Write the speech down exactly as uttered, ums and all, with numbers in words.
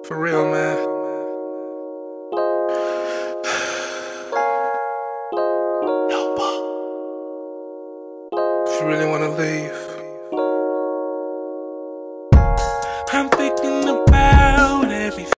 For real, man. If you really wanna leave, I'm thinking about everything.